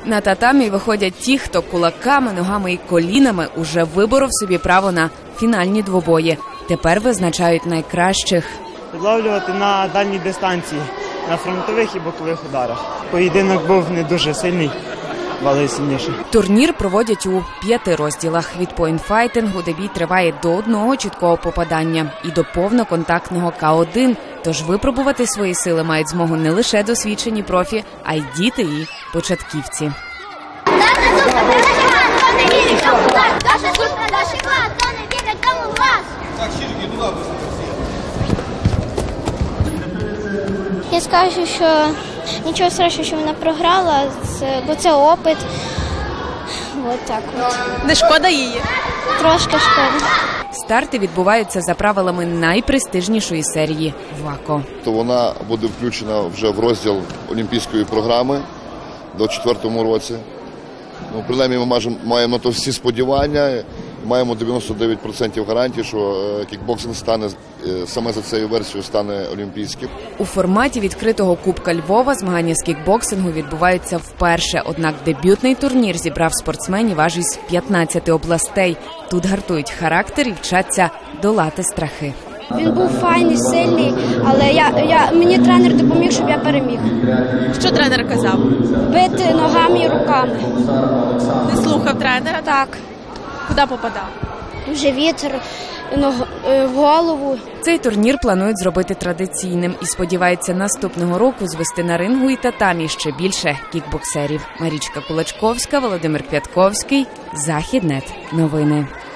На татамі виходять ті, хто кулаками, ногами і колінами уже виборов собі право на фінальні двобої. Тепер визначають найкращих. Підловлювати на дальній дистанції, на фронтових і бокових ударах. Поєдинок був не дуже сильний, вали сильніше. Турнір проводять у 5 розділах. Від поінтфайтингу, де бій триває до одного чіткого попадання, і до повноконтактного К1. Тож випробувати свої сили мають змогу не лише досвідчені профі, а й діти і початківці. Я скажу, що нічого страшного, що вона програла, бо це опит. От так от. Не шкода її? Трошки шкода. Старти відбуваються за правилами найпрестижнішої серії ВАКО. То вона буде включена вже в розділ олімпійської програми до 2024 році. Ну, принаймні, ми маємо на то всі сподівання, маємо 99% гарантій, що кікбоксинг стане, саме за цією версією стане олімпійським. У форматі відкритого Кубка Львова змагання з кікбоксингу відбуваються вперше. Однак дебютний турнір зібрав спортсменів аж із 15 областей. Тут гартують характер і вчаться долати страхи. Він був файний, сильний, але мені тренер допоміг, щоб я переміг. Що тренер казав? Бити ногами і руками. Не слухав тренера? Так. Куди попадав? В живіт, в голову. Цей турнір планують зробити традиційним і сподіваються наступного року звести на рингу і татамі ще більше кікбоксерів. Марічка Кулачковська, Володимир Квятковський, Західнет. Новини.